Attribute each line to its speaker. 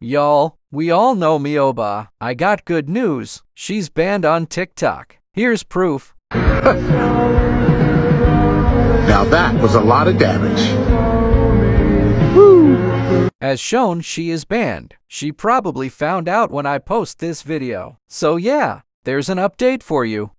Speaker 1: Y'all, we all know MEOWBAHH. I got good news. She's banned on TikTok. Here's proof.
Speaker 2: Now that was a lot of damage.
Speaker 1: As shown, she is banned. She probably found out when I post this video. So yeah, there's an update for you.